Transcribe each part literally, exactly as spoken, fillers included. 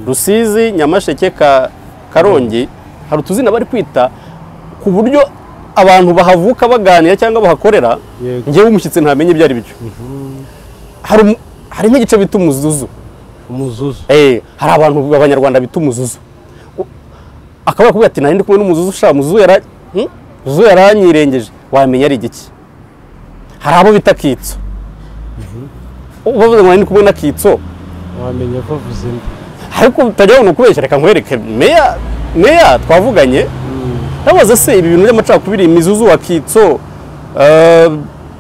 Rusizi, Nyamasheke, ka Karongi hari utuzina bari kwita ku buryo abantu bahavuka baganira cyangwa bahakorera ngiye umushyitsi ntamenye ibyo ari byo. Hari hari nk'igice bita umuzuzu. Umuzuzu. Eh, hari abantu b'abanyarwanda bita umuzuzu. Akaba kuvuga ati nari ndi kumwe n'umuzuzu sha muzuzu yara muzuzu yaranyirengeje wamenya ari igiki. Hari abo bita kitso. Ubavuze ngo nari ndi kumwe na kitso wamenya ko vuze ndi. Ariko utajya ubona kubeshya reka nkwereke meya meya twavuganye. Nabaza se ibi bintu by'amacakubiri imizuzu wa kitso uh,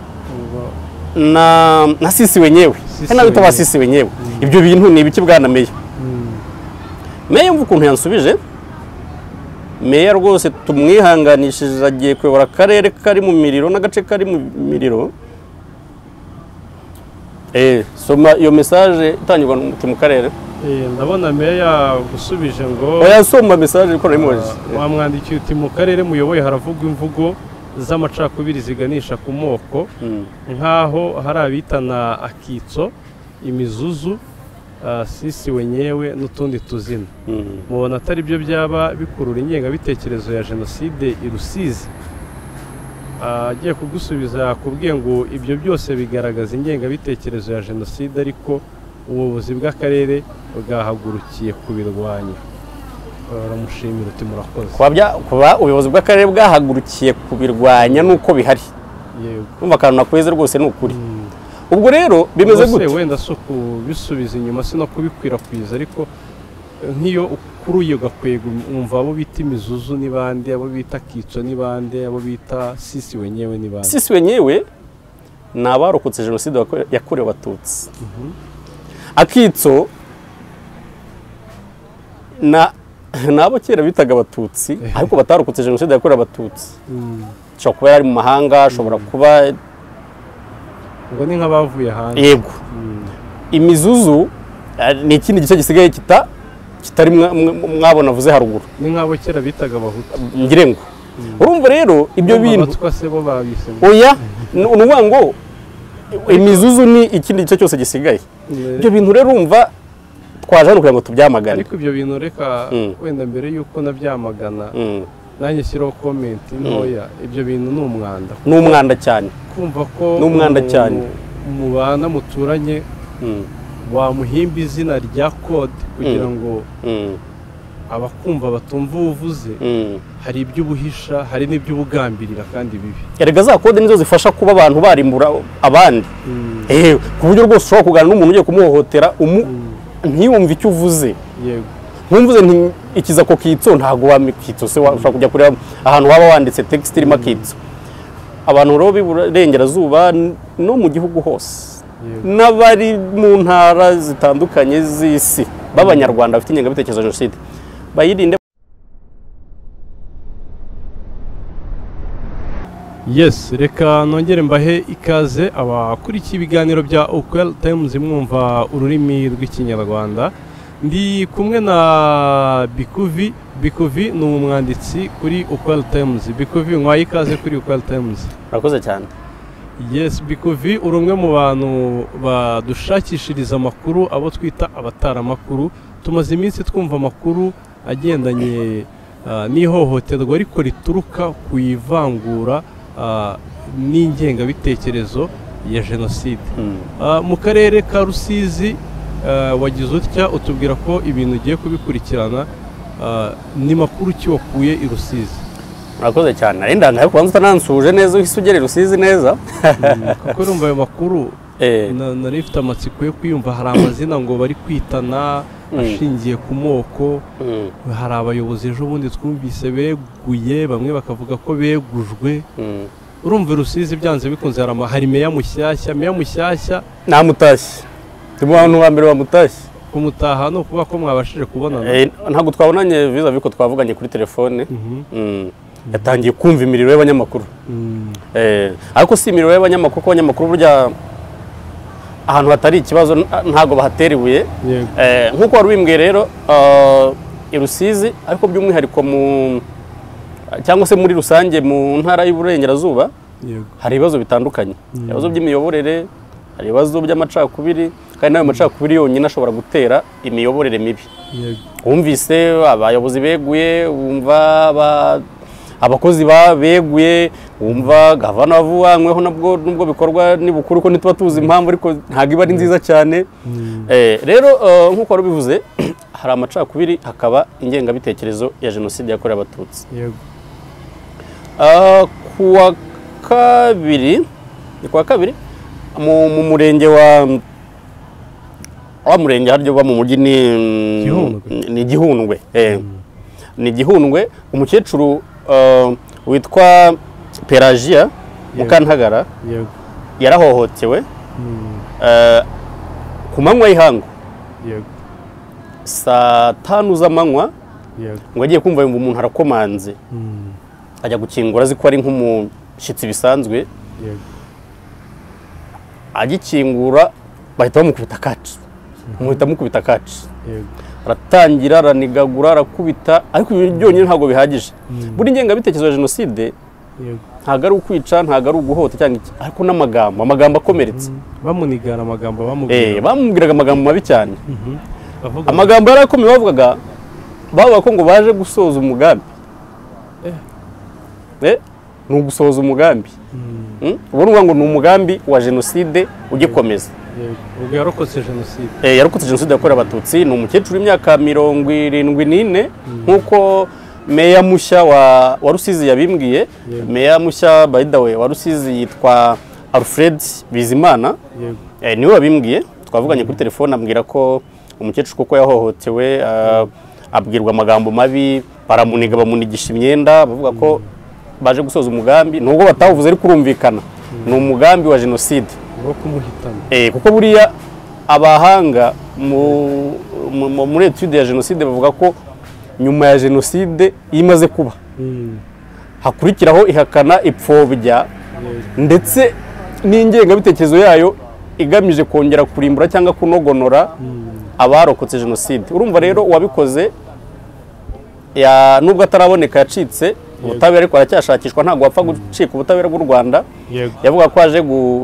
na na sisi wenyewe kana bita basisi wenyewe mm. Ibyo bintu ni ibiki bwana meya mm. Meya mvuga ukuntu yansubije meya rwose tumwihanganishije agiye kwebora karere kari mu miriro n'agace kari mu miriro. Eh soma iyo message itangirwa mu karere. Eh ndabona meya gusubije ngo oya soma message ko narimuje wamwandikiye uti mu karere muyoboye haravugwa imvugo z'amacakubiri ziganisha ku moko nkaho hari abitana akitso imizuzu uh, sisi wenyewe n'utundi tuzina mubona atari byo byaba bikurura ingengabitekerezo ya jenoside i Rusizi. Agiye kugusubiza yakubwiye ngo ibyo byose bigaragaza ingengabitekerezo ya jenoside ariko ubuyobozi bw'akarere bwahagurukiye kubirwanya. Baramushimira uti murakoze. Kuba ubuyobozi bw'akarere bwahagurukiye kubirwanya nuko bihari. Yego. Umva kantu nakweze rwose n'ukuri. Ubwo rero bimeze gute? Wenda soko bisubiza inyuma sino kubikwirakwiza ariko nkiyo ukuruye gakwega umva abo bita imizuzu ni bande, abo bita kitso ni bande, abo bita sisi wenyewe ni bande. Sisi wenyewe nabarokotse jenoside yakorewe abatutsi. Mhm. Akitso na nabo kera bitaga abatutsi ariko batarokotse jenoside yakorewe abatutsi. Mm. Cyo kuba yari mu mahanga ashobora mm. kuba ngo ni nk'abavuye hanze. Yego. Mm. Imizuzu ni ikindi gice gisigaye kita kitari mwabona vuze haruguru. Ni nk'abo kera bitaga abahutu. Ngire ngo. Mm. Urumva rero ibyo bintu batwase bo babise. Oya nuvuga ngo imizuzu ni ikindi gice cyose gisigaye. Ibyo bintu rero urumva twaje hano kugira ngo tubyamagane. Ariko ibyo bintu reka mm. wenda mbere yuko nabyamagana mm. nanjye shyiraho comment ntoya mm. ibyo bintu ni umwanda. Ni umwanda cyane. Kumva ko ni umwanda cyane. Mubana muturanye mm. wamuhimba izina rya code kugira mm. ngo mm. abakumva batumva uvuze mm. hari ibyo ubuhisha hari n'ibyo ubugambirira kandi bibi. Erega za code nizo zifasha kuba abantu barimbura abandi. Mm. Eh ku buryo rwose ushobora kugana n'umuntu ugiye kumuhohotera umu mm. ntiyumve icyo uvuze. Yego. Nkumvuze nti ikiza ko kitso ntago wamikitso se washaka kujya kuri ahantu waba wanditse text irimo kitso. Abantu ro biburengera zuba no mu gihugu hose. N'abari mu ntara zitandukanye z'isi b'abanyarwanda bafite ingengabitekerezo ya jenoside bayirinde. Yes, reka nongere mbahe ikaze abakurikiye ibiganiro bya Ukweli Times mwumva ururimi rw'ikinyarwanda. Ndi kumwe na Bikuvi. Bikuvi ni umwanditsi kuri Ukweli Times. Bikuvi nkwaye ikaze kuri Ukweli Times. Murakoze cyane. Yes, Bikuvi uri umwe mu bantu badushakishiriza amakuru abo twita abataramakuru. Tumaze iminsi twumva amakuru agendanye uh, n'ihohoterwa ariko rituruka ku ivangura Uh, n'ingengabitekerezo ya jenoside. Mm. Uh, mu karere ka Rusizi uh, wagize utya utubwira ko ibintu ugiye kubikurikirana uh, ni makuru ki wakuye i Rusizi. Murakoze cyane. Ari ndanga yo kubanza utanansuje neza uhisugere Rusizi neza. Mm, kuko urumva ayo makuru eh nari mfite amatsiko yo kwiyumva hari amazina ngo bari kwitana ashingiye ku moko. Mm. Hari abayobozi ejo bundi twumvise beguye bamwe bakavuga ko begujwe. Mm. Urumva Rusizi byanze bikunze harama hari meya mushyashya meya mushyashya namutashye timu abantu wa mbere bamutashye kumutaha no kuba ko mwabashije kubonana. Eh ntago twabonanye visa biko twavuganye kuri telefone. Mm -hmm. Mm. Yatangiye kumva imiriro y'abanyamakuru. Mm. Eh ariko si imiriro y'abanyamakuru ko abanyamakuru burya ahantu hatari ikibazo ntago bahateribuye. Eh nkuko warubimbwe rero uh, i Rusizi ariko by'umwihariko mu cyangwa se muri rusange mu ntara y'Iburengerazuba hari ibibazo bitandukanye. Mm. Ibibazo by'imiyoborere, hari ibibazo by'amacakubiri, kandi nayo macakubiri yonyine ashobora gutera imiyoborere mibi. Wumvise abayobozi beguye, wumva abakozi beguye, wumva gavana wavuanyweho nabwo nubwo bikorwa ni bukuru ko ntituba tuzi impamvu ariko ntago iba ari nziza cyane. Rero nk'uko wari bivuze hari amacakubiri hakaba ingengabitekerezo ya jenoside yakorewe abatutsi. Kuwa kabiri kuwa kabiri mu murenge wa wa murenge haryo ba mu mujyi ni ni Gihundwe. Eh ni Gihundwe umukecuru witwa Pelagia Mukantagara yarahohotewe ku manywa y'ihangu saa tanu z'amanywa ngo agiye kumva yumva umuntu arakomanze ajya gukingura azi ko ari nk'umushyitsi bisanzwe agikingura bahita bamukubita kaci umuhita mukubita kaci aratangira aranigagura arakubita ariko ibi byonyine ntabwo bihagije. Buri ngengabitekerezo ya jenoside ntabwo ari ukwica ntabwo ari uguhota cyangwa iki ariko n'amagambo amagambo akomeretse bamunigana amagambo bamubwira eh bamubwiraga amagambo mabi cyane. Amagambo yarakomeye bavugaga bavuga ko ngo baje gusoza umugambi eh ni ugusoza umugambi ubwo ngo ni umugambi wa jenoside ugikomeza. Ubwo yarokotse jenoside eh yarokotse jenoside yakorewe abatutsi. Ni umukecuru w'imyaka mirongo irindwi n'ine nkuko meya mushya wa wa Rusizi yabimbwiye. Meya mushya by the way wa Rusizi yitwa Alfred Bizimana eh niwe wabimbwiye. Twavuganye kuri telefone ambwira ko umukecuru kuko yahohotewe abwirwa amagambo mabi baramuniga bamunigisha imyenda bavuga ko baje gusoza umugambi nubwo batavuze ari kurumvikana ni umugambi wa jenoside wo kumuhitana. Eh kuko buriya abahanga mu muri etude ya jenoside bavuga ko nyuma ya jenoside imaze kuba hakurikiraho ihakana ipfobya ndetse n'ingengabitekerezo yayo igamije kongera kurimbura cyangwa kunogonora abarokotse jenoside. Urumva rero wabikoze ya nubwo ataraboneka yacitse ubutabera ariko aracyashakishwa ntabwo wapfa gucika ubutabera bw'u Rwanda. Yavuga ko aje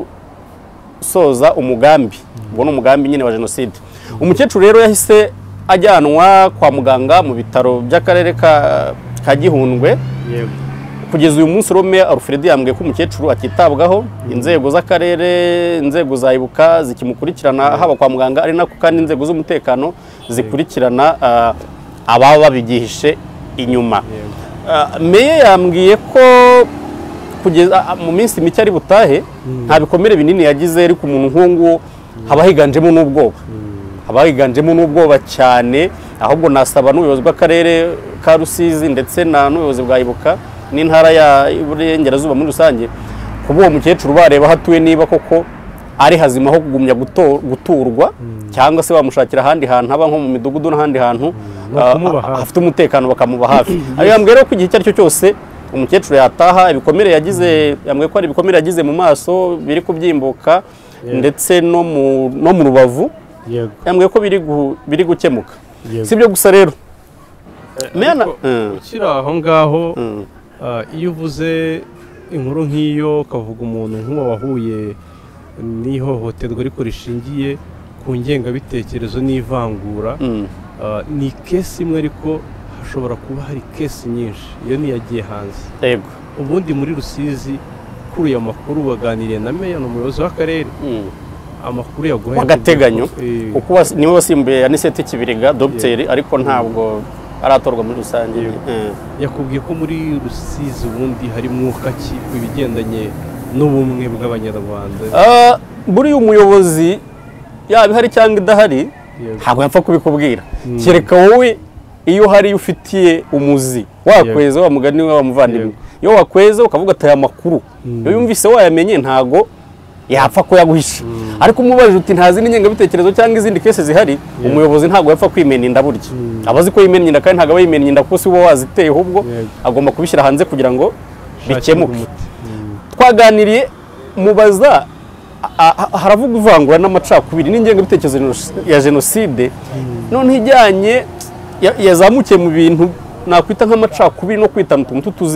gusoza umugambi ubwo ni umugambi nyine wa jenoside. Umukecuru rero yahise ajyanwa kwa muganga mu bitaro by'akarere ka Gihundwe. Kugeza uyu munsi Rome Alfred yambwiye ko umukecuru akitabwaho inzego z'akarere inzego za Ibuka zikimukurikirana haba kwa muganga ari nako kandi inzego z'umutekano zikurikirana ababa babigihishe inyuma. Meye yambwiye ko kugeza mu minsi mike ari butahe nta bikomere binini yagize ariko umuntu nk'uwo haba higanjemo n'ubwoba haba higanjemo n'ubwoba cyane. Ahubwo nasaba n'ubuyobozi bw'akarere ka Rusizi ndetse na n'ubuyobozi bwa Ibuka n'intara ya Iburengerazuba muri rusange kuba uwo mukecuru bareba hatuye niba koko ari hazima ho kugumya guturwa cyangwa se bamushakira ahandi hantu haba nko mu midugudu n'ahandi hantu hafite umutekano bakamuba hafi. Ari yambwira ko igihe cyaricyo cyose umukecuru yataha ibikomere yagize yambwiye ko ari ibikomere yagize mu maso biri kubyimbuka ndetse no mu no mu rubavu yambwiye ko biri biri gukemuka. Sibyo gusa rero mena ukira aho ngaho iyo uvuze inkuru nk'iyo kavuga umuntu nk'uwo wahuye n'ihohoterwa ariko rishingiye ku ngengabitekerezo n'ivangura ni kesi imwe ariko hashobora kuba hari kesi nyinshi iyo niyagiye hanze. Yego ubundi muri Rusizi kuri ayo makuru baganiriye na meya n'umuyobozi w'akarere amakuru yaguhaye wagateganyo kuko niwe wasimbuye Anisete Kibiriga Dr ariko ntabwo aratorwa muri rusange. Yakubwiye ko muri Rusizi ubundi hari mwuka ki kubigendanye n'ubumwe bw'abanyarwanda. Buri umuyobozi yaba hari cyangwa idahari ntabwo yapfa kubikubwira kereka wowe iyo hari ufitiye umuzi wakweza wa mugani wa muvandimwe iyo wakweza ukavuga ati aya makuru iyo yumvise wayamenye ntago yapfa ko yaguhisha ariko umubajije uti ntazi n'ingengabitekerezo cyangwa izindi kese zihari umuyobozi ntago yapfa kwimena inda buryo abazi ko yimena inda kandi ntago aba yimena inda kuko si bo waziteye ahubwo agomba kubishyira hanze kugira ngo bikemuke. Twaganiriye mubaza haravuga ivangura n'amacakubiri n'ingengabitekerezo ya jenoside none ijyanye yazamukiye mu bintu nakwita nk'amacakubiri no kwitana utuntu tutuzina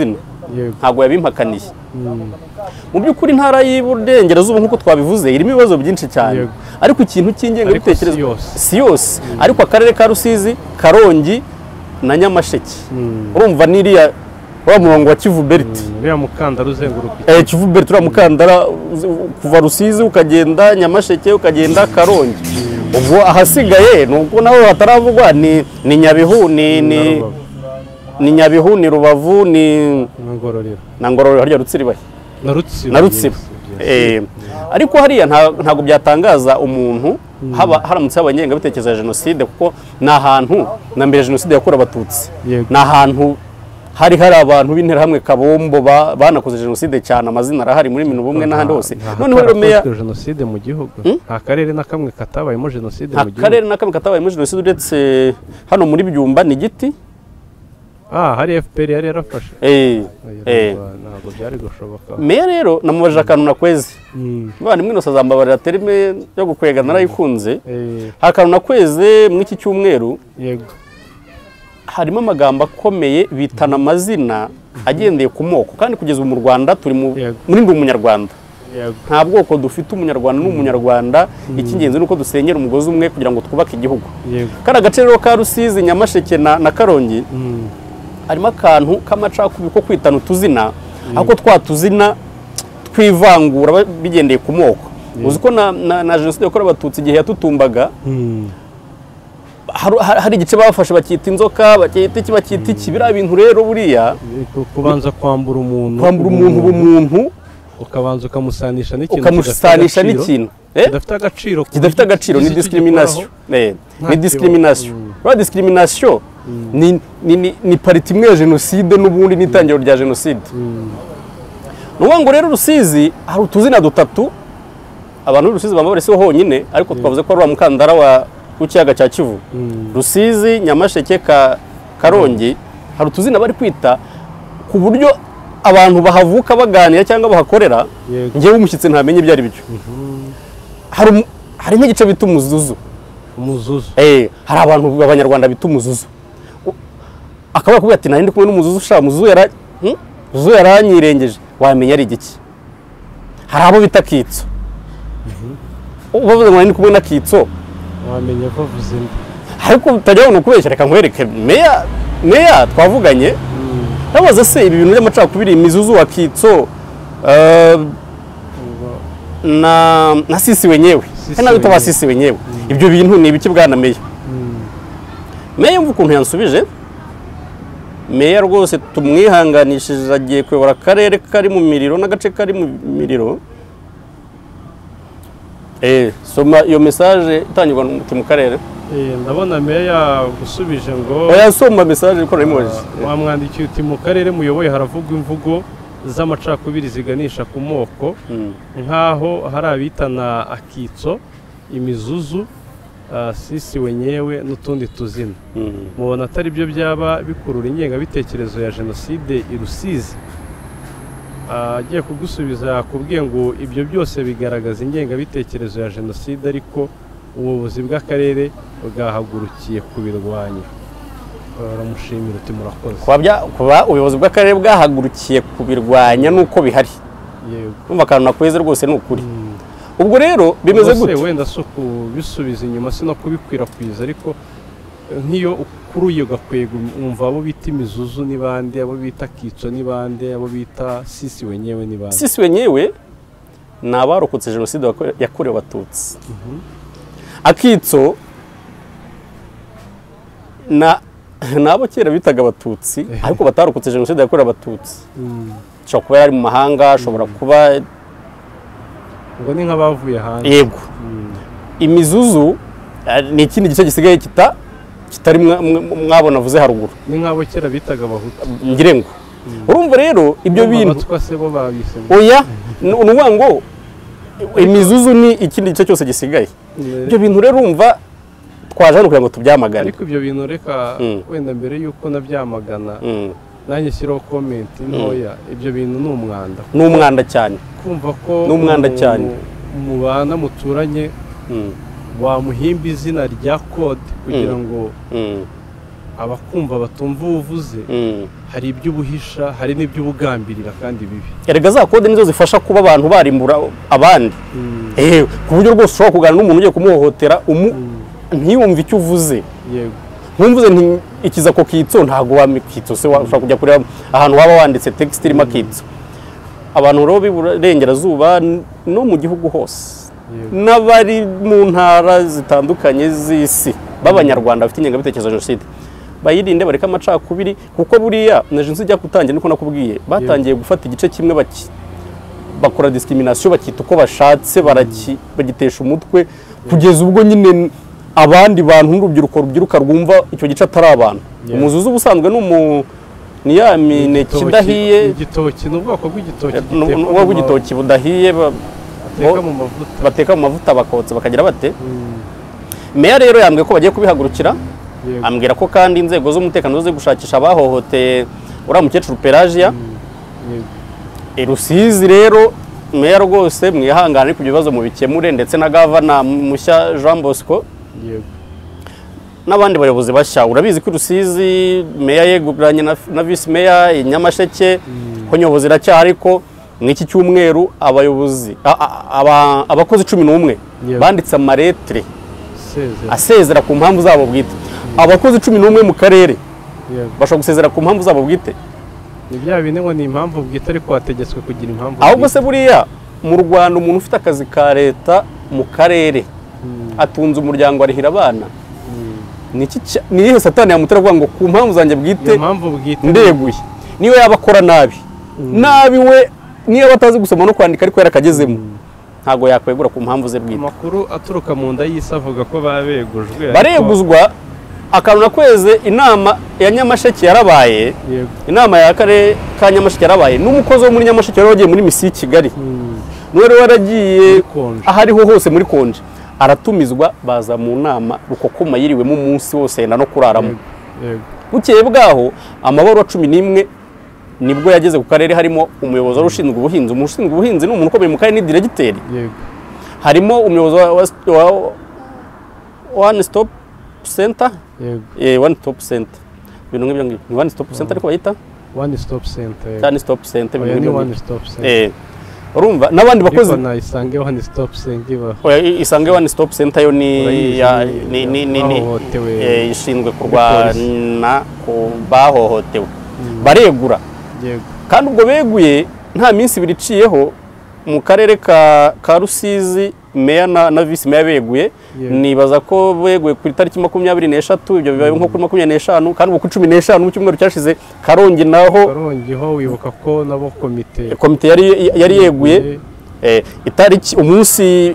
ntabwo yabimpakaniye. Mu by'ukuri intara y'Iburengerazuba nk'uko twabivuze irimo ibibazo byinshi cyane, ariko ikintu cy'ingengabitekerezo si yose, ariko akarere ka Rusizi, Karongi na Nyamasheke urumva n'iriya wa murongo wa Kivu Belt, uriya mukandara uzenguruka eh Kivu Belt uriya mukandara kuva Rusizi ukagenda Nyamasheke ukagenda Karongi. Ubwo ahasigaye nuko naho hataravugwa ni ni Nyabihu ni ni ni Nyabihu ni Rubavu ni Ngororero na Ngororero harya Rutsiribaye na Rutsibo na Rutsibo. Eh ariko hariya ntago byatangaza umuntu haba haramutse abanyengabitekerezo ya jenoside, kuko na ahantu na mbere jenoside yakorewe Abatutsi, na ahantu hari hari abantu b'intera hamwe Kabombo banakoze jenoside cyane, amazina arahari muri minu bumwe n'ahandi hose. Noneho rero meya jenoside mu gihugu nta karere na kamwe katabayemo jenoside mu gihugu, akarere na kamwe katabayemo jenoside uretse hano muri Byumba ni Giti. Ah, hari F P R yari yarafashe. Eh eh ntabwo byari gushoboka. Meya rero namubajije akantu nakwezi, bana mwe nosa zambabarira terime yo gukwega narayikunze. Akantu nakweze mu iki cyumweru, yego harimo amagambo akomeye bitana amazina agendeye ku moko, kandi kugeza mu Rwanda turi muri ndi umunyarwanda, nta bwoko dufite, umunyarwanda n'umunyarwanda. Icy'ingenzi nuko dusenyera umugozi umwe kugira ngo twubake igihugu. Kandi agace rero ka Rusizi, Nyamasheke na, na Karongi harimo akantu k'amacakubiri ko kwitana utuzina, ahubwo twatuzina twivangura bigendeye ku moko. Uzi ko na, na, na jenoside yakorewe Abatutsi igihe yatutumbaga hari igice bafashe bakita inzoka, bakita iki bakita iki, biriya bintu rero buriya kubanza kwambura umuntu kwambura umuntu ubumuntu, ukabanza ukamusanisha n'ikintu ukamusanisha n'ikintu kidafite agaciro, kidafite agaciro ni discrimination. Eh ni discrimination. Ba discrimination ni ni ni pariti imwe ya jenoside n'ubundi n'itangiro rya jenoside. Nuwa ngo rero Rusizi hari utuzina dutatu abantu Rusizi bambare se honyine, ariko twavuze ko ari umukandara wa ukiyaga cya Kivu. Rusizi, Nyamasheke, ka Karongi hari utuzina bari kwita ku buryo abantu bahavuka baganira cyangwa bahakorera ngewe umushyitsi ntamenye ibyo ari byo. Hari hari nk'igice bita umuzuzu. Umuzuzu eh hari abantu b'Abanyarwanda bita umuzuzu, akaba kuvuga ati nari ndi kumwe n'umuzuzu sha muzuzu yara muzuzu yaranyirengeje, wamenya ari igiki. Hari abo bita kitso, ubavuze ngo nari ndi kumwe na kitso wamenye ko vuze mbi, ariko utajya no kubeshya. Reka nkwereke meya meya twavuganye nabaza se ibi bintu by'amacakubiri, imizuzu wa kitso na na sisi wenyewe kana bita basisi wenyewe, ibyo bintu ni ibiki bwana meya? Meya mvuga ukuntu yansubije, meya rwose tumwihanganishije agiye kuyobora akarere kari mu miriro n'agace kari mu miriro. Eh soma iyo message itangirwa mu karere. Eh ndabona meya gusubije ngo oya soma message ko narimuje wamwandikiye uti mu karere muyoboye haravugwa imvugo z'amacakubiri ziganisha ku moko, nkaho hari abitana akitso, imizuzu, sisi wenyewe n'utundi tuzina. Mubona atari byo byaba bikurura ingengabitekerezo ya jenoside i Rusizi? Agiye kugusubiza yakubwiye ngo ibyo byose bigaragaza ingengabitekerezo ya jenoside, ariko ubuyobozi bw'akarere bwahagurukiye kubirwanya. Baramushimira uti murakoze. Kuba ubuyobozi bw'akarere bwahagurukiye kubirwanya nuko bihari. Yego. Umva akantu nakweze rwose ni ukuri. Ubwo rero bimeze gute? Wenda so kubisubiza inyuma sino kubikwirakwiza, ariko nk'iyo ukuruye gakwega umva abo bita imizuzu ni bande, abo bita kitso ni bande, abo bita sisi wenyewe ni bande. Sisi wenyewe ni abarokotse jenoside yakorewe Abatutsi. Akitso na nabo kera bitaga Abatutsi ariko batarokotse jenoside yakorewe Abatutsi. Ashobora kuba yari mu mahanga, ashobora kuba ngo ni nk'abavuye hanze. Yego. Imizuzu ni ikindi gice gisigaye kita kitari mwabona avuze haruguru. Ni nk'abo kera bitaga Abahutu. Ngire ngo urumva rero ibyo bintu twase bo babise. Oya nuvuga ngo imizuzu ni ikindi gice cyose gisigaye. Ibyo bintu rero urumva twaje hano kugira ngo tubyamagane. Ariko ibyo bintu reka wenda mbere yuko nabyamagana nanjye shyiraho comment ntoya, ibyo bintu ni umwanda. Ni umwanda cyane. Kumva ko ni umwanda cyane mubana muturanye wamuhimba izina rya code kugira ngo abakumva batumva uvuze hari iby'ubuhisha hari n'iby'ubugambirira kandi bibi. Erega za kode nizo zifasha kuba abantu barimbura abandi eh ku buryo rwose ushobora kuganira n'umuntu ugiye kumuhohotera ntiyumve icyo uvuze. Yego nkumvuze nti ikiza ko kitso ntago wamikitso se washaka kujya kuri ahantu waba wanditse text irimo kitso. Abantu rero biburengera zuba no mu gihugu hose n'abari mu ntara zitandukanye z'isi b'abanyarwanda bafite ingengabitekerezo ya jenoside bayirinde bareka amacakubiri kuko buriya na jenoside ijya kutangira niko nakubwiye batangiye gufata igice kimwe baki bakora discrimination bakita uko bashatse baraki bagitesha umutwe kugeza ubwo nyine abandi bantu n'urubyiruko rubyiruka rwumva icyo gice atari abantu. Umuzuzu ubusanzwe n'umu ni ya mineke idahiye igitoki n'ubwoko bw'igitoki n'ubwo bw'igitoki budahiye bateka mu mavuta bateka mu mavuta bakotsa bakagira bate. Meya rero yambwiye ko bagiye kubihagurukira ambwira ko kandi inzego z'umutekano zo gushakisha abahohoteye uriya mukecuru Pelagia Rusizi. Rero meya rwose mwihangane ku bibazo mu bikemure ndetse na gavana mushya Jean Bosco n'abandi bayobozi bashya. Urabizi ko Rusizi meya yeguranye na vice meya Nyamasheke ko nyobozi iracyari ko mw'iki cyumweru abayobozi abakozi cumi n'umwe banditse amaretre asezera ku mpamvu zabo bwite. Abakozi cumi n'umwe mu karere bashobora gusezera ku mpamvu zabo bwite. Ni bya bine ngo ni impamvu bwite ariko wategetswe kugira impamvu. Ahubwo se buriya mu Rwanda umuntu ufite akazi ka leta mu karere atunze umuryango arihira abana niki nihe satani yamutera kuvuga ngo ku mpamvu zanjye bwite ndeguye niyo yabakora nabi nabi we niyo batazi gusoma no kwandika ariko yarakagezemo ntago yakwegura ku mpamvu ze bwite. Amakuru aturuka mu nda y'isi avuga ko babegujwe bareguzwa akanuna kweze inama ya Nyamasheke yarabaye inama ya kare ka Nyamasheke yarabaye n'umukozi wo muri Nyamasheke wagiye muri misi Kigali n'uwari waragiye ahariho hose muri konje aratumizwa baza mu nama rukokoma yiriwemo umunsi wose na no kuraramo. Bukeye bwaho amabaro cumi n'imwe nibwo yageze ku karere harimo umuyobozi warushinzwe ubuhinzi umushinzwe ubuhinzi n'umuntu ukomeye mu karere ni directeur harimo umuyobozi wa one stop center eh one stop center bintu nk'ibyo ngibyo one stop center ariko bayita one stop center one stop center bintu one stop center eh urumva nabandi bakozi na isange one stop center oya isange one stop center yo ni ya ni ni ni eh ishinzwe kurwana ku bahohotewe baregura kandi ubwo beguye nta minsi ibiri iciyeho mu karere ka ka Rusizi meya na, na vice meya beguye nibaza ko beguye ku itariki makumyabiri n'eshatu ibyo bibaye nko kuri makumyabiri n'eshanu kandi uko cumi n'eshanu mu cyumweru cyashize Karongi naho Karongi ho wibuka ko nabo komite komite yari yari yeguye eh itariki umunsi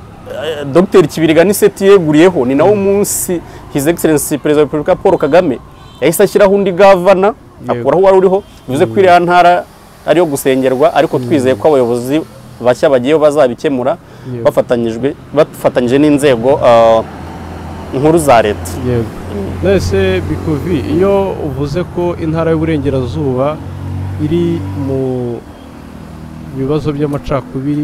Dr Kibiriga ni seti yeguriyeho ni nawo umunsi His Excellency President wa Republika Paul Kagame yahise ashyiraho undi gavana akuraho wari uriho bivuze ko iriya ntara ariyo gusengerwa ariko twizeye ko abayobozi bashya bagiye bazabikemura bafatanyijwe bafatanyije n'inzego nkuru za leta. Yego nese bikuvi iyo uvuze ko intara y'uburengerazuba iri mu bibazo by'amacakubiri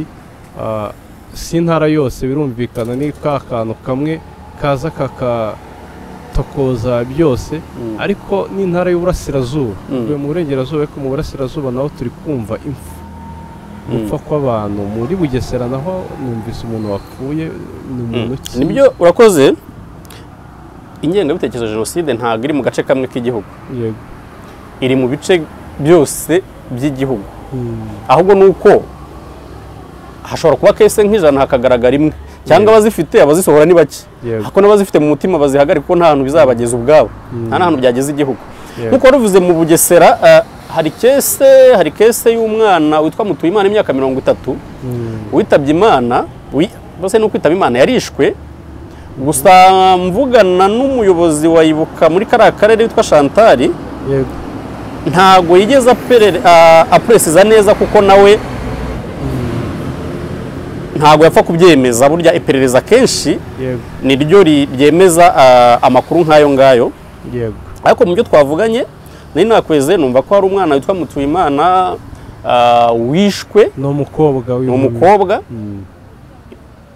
si intara yose birumvikana ni ka kantu kamwe kaza kaka tokoza byose ariko n'intara y'uburasirazuba mu burengerazuba ariko mu burasirazuba naho turi kumva impfu gupfa kw'abantu muri Bugesera naho numvise umuntu wapfuye ni umuntu ki nibyo urakoze. Ingengabitekerezo ya jenoside ntago iri mu gace kamwe k'igihugu iri mu bice byose by'igihugu ahubwo nuko hashobora kuba kese nk'ijana hakagaragara imwe cyangwa abazifite abazisohora ni bake hako n'abazifite mu mutima bazihagarika ko nta hantu bizabageza ubwabo nta hantu byageze igihugu nkuko ruvuze mu Bugesera hari kese hari kese y'umwana witwa Mutuyimana imyaka mirongo itatu witabye Imana bose no kwitaba Imana yarishwe gusa mvugana n'umuyobozi wayibuka muri kara karere witwa Chantal ntago yigeze apresiza neza kuko nawe ntago yapfa kubyemeza burya iperereza kenshi niryo ryemeza amakuru nkayo ngayo ariko mu byo twavuganye nari nakweze numva ko hari umwana witwa Mutuyimana wishwe no mukobwa uyu umukobwa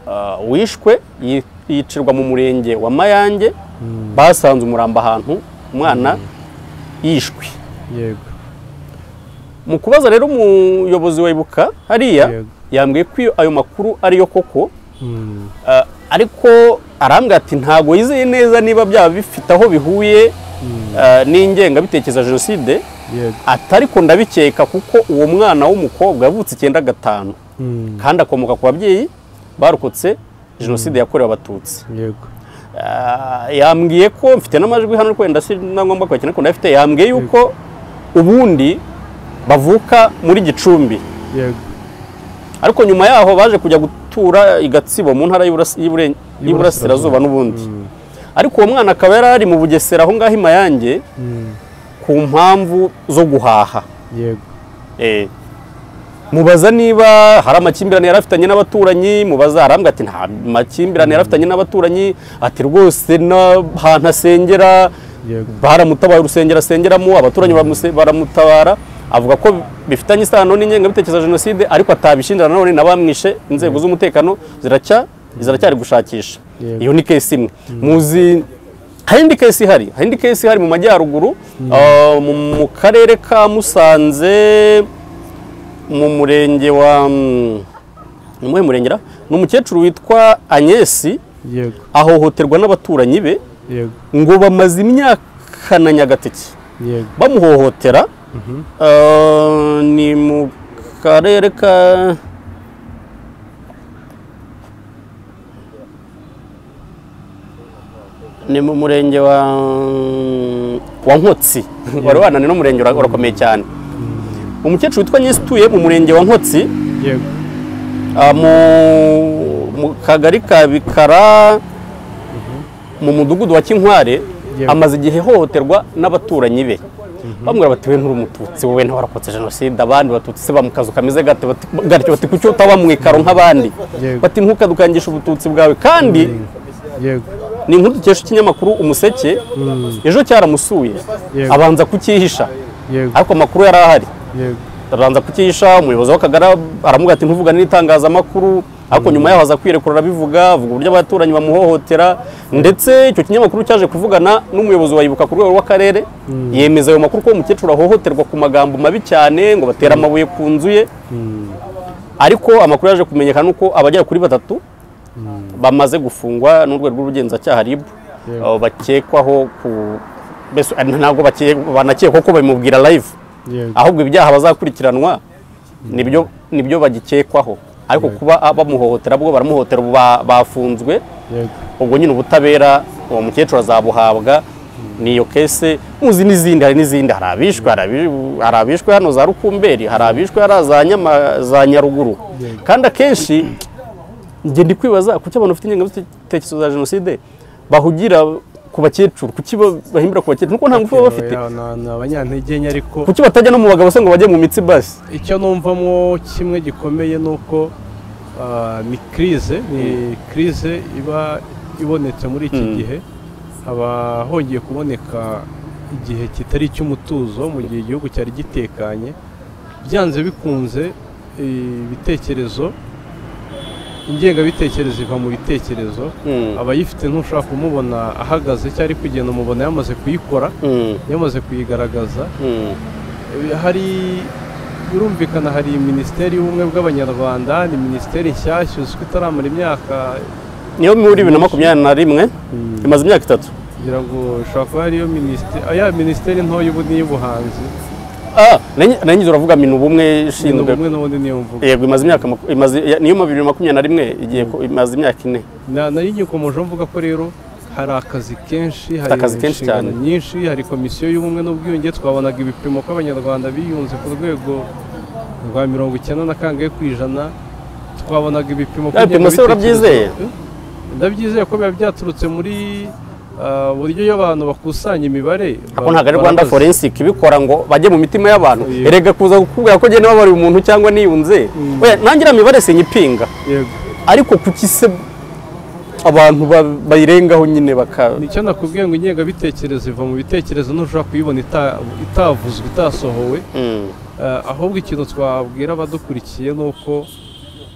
wishwe yicirwa mu murenge wa Mayange basanze umuramba ahantu umwana yishwe. yego Mu kubaza rero umuyobozi wa Ibuka hariya Yego. yambwiye ko iyo- ayo makuru ariyo koko, Mm. ah, ariko arambwira ati ntago yizeye neza niba byaba bifite aho bihuye ah, n'ingengabitekerezo ya jenoside, yego atari ko ndabikeka kuko uwo mwana w'umukobwa yavutse icyenda gatanu Mm. kandi akomoka ku babyeyi barokotse jenoside yakorewe abatutsi. yego Ah, yambwiye ko mfite n'amajwi hano wenda si na ngombwa kwakira ko ndafite, yambwiye yuko ubundi bavuka muri Gicumbi, yego ariko nyuma yaho baje kujya gutura i Gatsibo mu ntara y'Iburasi- y'Ibure- y'Iburasirazuba n'ubundi. Ariko uwo mwana akaba yari ari mu Bugesera aho ngaho i Mayange Mm. ku mpamvu zo guhaha. yego Eh, mubaza niba hari amakimbirane yari afitanye n'abaturanyi, mubaza arambwira ati nta makimbirane yari afitanye n'abaturanyi, ati rwose n'ahantu asengera yego baramutabaye, urusengero asengeramo abaturanyi baramuse- baramutabara, avuga ko bifitanye isano n'ingengabitekerezo ya jenoside, ariko atabishinjana nanone n'abamwishe. Inzego z'umutekano ziracya ziracyari gushakisha. Yego. Iyo ni case imwe. Muzi hari indi case ihari, hari indi case ihari mu majyaruguru, ah, mu mu karere ka Musanze, mu murenge wa mm, ni muhe murengera, ni umukecuru witwa Agnesi yego ahohoterwa n'abaturanyi be, yego ngo bamaze imyaka na Nyagateke yego bamuhohotera. Mhm. Ah, ni mu karere ka ni mu murenge wa wa Nkotsi. Wari wanani n'umurenge ura- urakomeye cyane. Umukecuru witwa Agnesi utuye mu murenge wa Nkotsi, yego ah, mu mu kagari ka Bikara, mu mudugudu wa Kinkware, Yego. amaze igihe hohoterwa n'abaturanyi be. Bamwe bati we nturi umututsi, wowe ntawarokotse jenoside, abandi batutsi se bamukazu kameze gate, bati gatyo bati kucyo utaba mu ikaro nk'abandi, Yego. bati ntukadukangisha ubututsi bwawe. Kandi yego ni inkuru dukesha ikinyamakuru Umuseke, ejo cyaramusuye Yego. abanza kucyihisha, yego ariko amakuru yari ahari, yego arabanza kucyihisha. Umuyobozi w'akagara aramuga ati ntuvugane n'itangazamakuru, ariko nyuma yaho aza kwirekura arabivuga, avuga uburyo abaturanyi bamuhohotera, ndetse icyo kinyamakuru cyaje kuvugana n'umuyobozi wa Ibuka ku rwego rw'akarere, yemeza ayo makuru ko umukecuru ahohoterwa ku magambo mabi cyane, ngo batera amabuye ku nzu ye. Ariko amakuru yaje kumenyekana uko abagera kuri batatu bamaze gufungwa n'urwego rw'ubugenzacyaha R I B, Yego. abo bakekwaho ku mbese ntabwo bake- banakekwa ko babimubwira live, yego ahubwo ibyaha bazakurikiranwa nibyo nibyo bagikekwaho, ariko kuba bamuhohotera bwo baramuhohotera, ubu ba- bafunzwe. yego Ubwo nyine ubutabera uwo mukecuru azabuhabwa. Niyo kese muzi n'izindi, hari n'izindi, hari abishwe, hari abi- hari abishwe hano za Rukumberi, hari abishwe hari za Nyama za Nyaruguru. Kandi akenshi njye ndi kwibaza kuki abantu bafite ingengabitekerezo za jenoside bahugira ku bakecuru, kuki ba- bahimbira ku bakecuru, nuko nta ngufu baba bafite, ni abanyantege nke, ariko kuki batajya no mu bagabo se ngo bajye mu mitsi basi. icyo numvamo kimwe gikomeye ni uko ah, ni crise ni crise iba ibonetse muri iki Mm. gihe, haba hongeye kuboneka igihe kitari icy'umutuzo, mu gihe igihugu cyari gitekanye, byanze bikunze ibitekerezo, ingengabitekerezo iva mu bitekerezo. Mm. abayifite ntushobora kumubona ahagaze cyangwa ari kugenda, umubona yamaze kuyikora, Mm. yamaze kuyigaragaza. Mm. Eh, hari birumvikana hari minisiteri y'ubumwe bw'abanyarwanda, ni minisiteri nshyashya uzwi itaramara imyaka, Niyo muri bibiri na makumyabiri na rimwe imaze imyaka itatu. kugira ngo ishobora kuba ariyo minisiteri, aya minisiteri ntoya ubu n'iy'ubuhanzi, Ah, nanyize uravuga minu bumwe ishinzwe. ubumwe n'ubundi niyo mvuga. Yego imaze imyaka maku- imaze ya- niyo mu bibiri na makumyabiri na rimwe igiye ko- imaze imyaka ine. Na- nari ngikomeje mvuga ko rero hari akazi kenshi, hari akazi kenshi inshingano cyane. nyinshi, hari komisiyo y'ubumwe n'ubwiyunge. Twabonaga ibipimo ko abanyarwanda biyunze ku rwego rwa mirongo icyenda na kangahe ku ijana. Twabonaga ibipimo ko Ya bipimo se urabyizeye? ndabyizeye ko biba byaturutse muri ah, buryo iyo abantu bakusanya imibare. Ako ntabwo ari Rwanda barabaza. Forensic ibikora ngo bajye mu mitima y'abantu. Yego. Erega kuza kukubwira ko gene babari umuntu cyangwa niyunze. Oya nangira mibare sinyipinga. Yego. Ariko kuki se abantu ba- bayirengaho nyine baka Nicyo nakubwiye ngo ingengabitekerezo iva mu bitekerezo, ntushobora kuyibona ita- itavuzwe, itasohowe. Mm. Ah, ahubwo ikintu twabwira abadukurikiye ni uko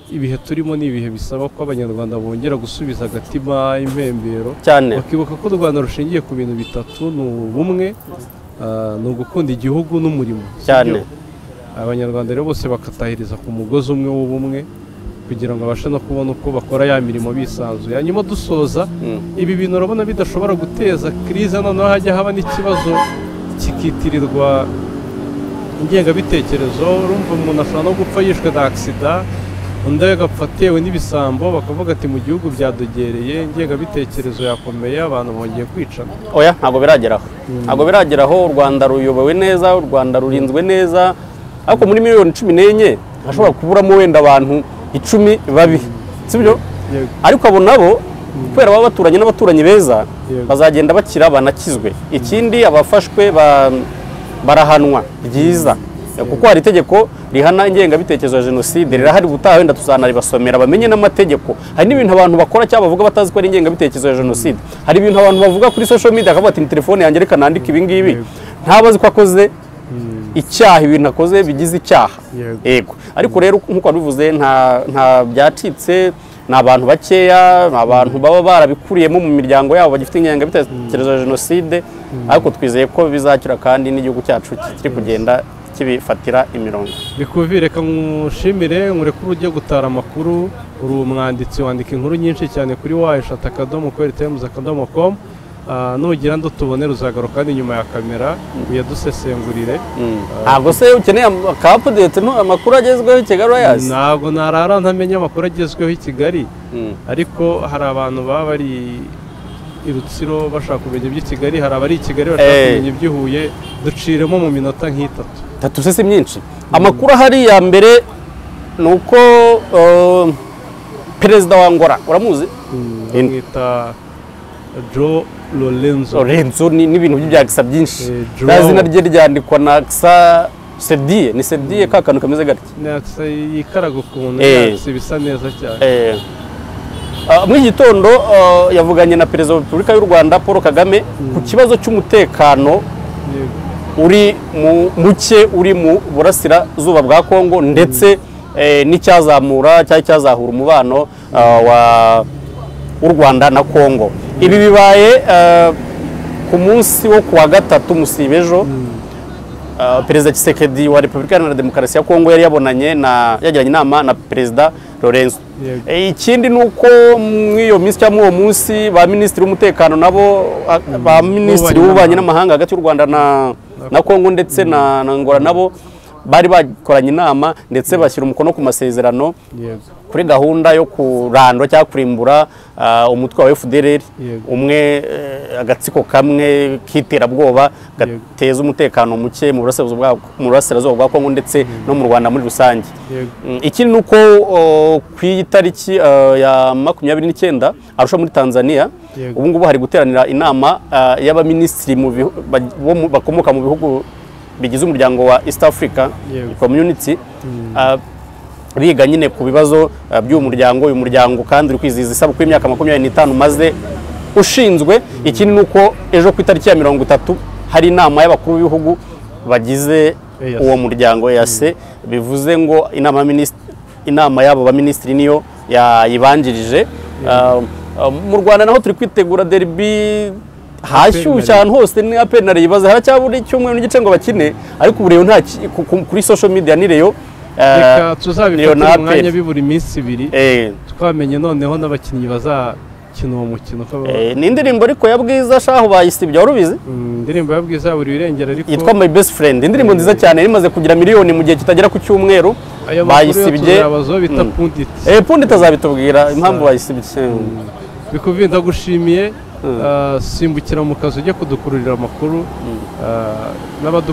ibihe turimo ni ibihe bisaba ko abanyarwanda bongera gusubiza agatima impembero cyane bakibuka ko u Rwanda rushingiye ku bintu bitatu ni ubumwe ni ugukunda igihugu n'umurimo cyane abanyarwanda rero bose bakatahiriza ku mugozi umwe w'ubumwe kugira ngo babashe no kubona uko bakora ya mirimo bisanzuye hanyuma dusoza ibi bintu urabona bidashobora guteza crise noneho hajya haba n'ikibazo kikitirirwa ingengabitekerezo urumva umuntu ashobora no gupfa yishwe na agisida undi agapfa atewe n'ibisambo bakavuga ati mu gihugu byadogereye ingengabitekerezo yakomeye abantu bongeye kwicana oya ntabwo birageraho ntabwo birageraho u Rwanda ruyobowe neza u Rwanda rurinzwe neza ariko muri miliyoni cumi n'enye hashobora kuburamo wenda abantu icumi babi sibyo ariko abo nabo kubera baba baturanye n'abaturanyi beza bazagenda bakira banakizwe ikindi abafashwe barahanwa byiza kuko hari itegeko rihana ingengabitekerezo ya jenoside rirahari gutaha wenda tuzanaribasomera bamenye n'amategeko hari n'ibintu abantu bakora cyangwa bavuga batazi ko ari ingengabitekerezo ya jenoside hari ibintu abantu bavuga kuri social media akavuga ati telefone yanjye reka nandike ibi ngibi ntabazi ko akoze icyaha ibintu akoze bigize icyaha yego ariko rero nk'uko wabivuze nta nta byacitse ni abantu bakeya ni abantu baba barabikuriyemo mu miryango yabo bagifite ingengabitekerezo ya jenoside ariko twizeye ko bizakira kandi n'igihugu cyacu kiri kugenda kibifatira imirongo bikuvire reka mushimire murekuru ujye gutara amakuru uri umwanditsi wandika inkuru nyinshi cyane kuri wayishata akadomo kweri times akadomo com nugira ndo tubone ruzagaruka kandi nyuma ya kamera uyadusesengurire ntabwo se ukeneye ka update no amakuru agezweho i Kigali yazi ntabwo narara ntamenya amakuru agezweho i Kigali ariko hari abantu baba bari i Rutsiro bashaka kumenya iby'i Kigali hari abari i Kigali bashaka kumenya iby'ihuye duciremo mu minota nk'itatu tatu se myinshi amakuru ahari ya mbere nuko perezida wa Angola uramuzi mwita Joao Lorenzo Lorenzo ni ibintu by'ibyaxa byinshi izina rye ryandikwa na Xa Sedie ni Sedie ka kantu kameze gati natsa yikaraga ukuntu yatse bisa neza cyane eh mu gitondo yavuganye na perezida wa Repubulika y'u Rwanda Paul Kagame ku kibazo cy'umutekano uri mu muke uri mu burasira zuba bwa Kongo ndetse n'icyazamura cyari cyazahura umubano wa u Rwanda na Kongo ibi bibaye ku munsi wo kuwa gatatu musibejo perezida Tshisekedi wa Repubulika Iharanira Demokarasi ya Kongo yari yabonanye na yagiranye inama na perezida Lorenzo ikindi nuko mwiyo minsi cyangwa uwo munsi ba ministri w'umutekano nabo ba ministri w'ububanyi n'amahanga hagati y'u Rwanda na na Kongo ndetse na Angola nabo bari bakoranye inama ndetse bashyira umukono ku masezerano kuri gahunda yo kurandwa cyangwa kurimbura umutwe wa F D L R umwe agatsiko kamwe kiterabwoba gateza umutekano muke mu burasirazuba bwa Kongo ndetse no mu Rwanda muri rusange ikindi nuko ku itariki ya makumyabiri n'icyenda arusha muri Tanzania ubu ngubu hari guteranira inama y'abaminisitiri bakomoka mu bihugu bigize umuryango wa East Africa Community biga nyine ku bibazo by'uyu muryango uyu muryango kandi uri kwizihiza isabukuru y'imyaka makumyabiri n'itanu maze ushinzwe ikindi nuko ejo ku itariki ya mirongo itatu hari inama y'abakuru b'ibihugu bagize uwo muryango E A C bivuze ngo inama inama y'abo baminisitiri niyo yayibanjirije mu Rwanda naho turi kwitegura derby hashyushye ahantu hose ni apenari yibaza haracyaburi cyumweru n'igice ngo bakine ariko ubu rero nta kuri social media ni reyo reka tuzabifatira umwanya bibura iminsi ibiri twamenye noneho n'abakinnyi bazakina uwo mukino ni indirimbo ariko ya Bwiza shaho bayisibye warubizi indirimbo ya Bwiza buri birengera ariko yitwa My Best Friend indirimbo nziza cyane rimaze kugira miliyoni mu gihe kitagera ku cyumweru bayisibye abazo bita Pundit eh Pundit azabitubwira impamvu bayisibye bikuvinda gushimiye simbukira mu kazi ujye kudukururira amakuru n'abadu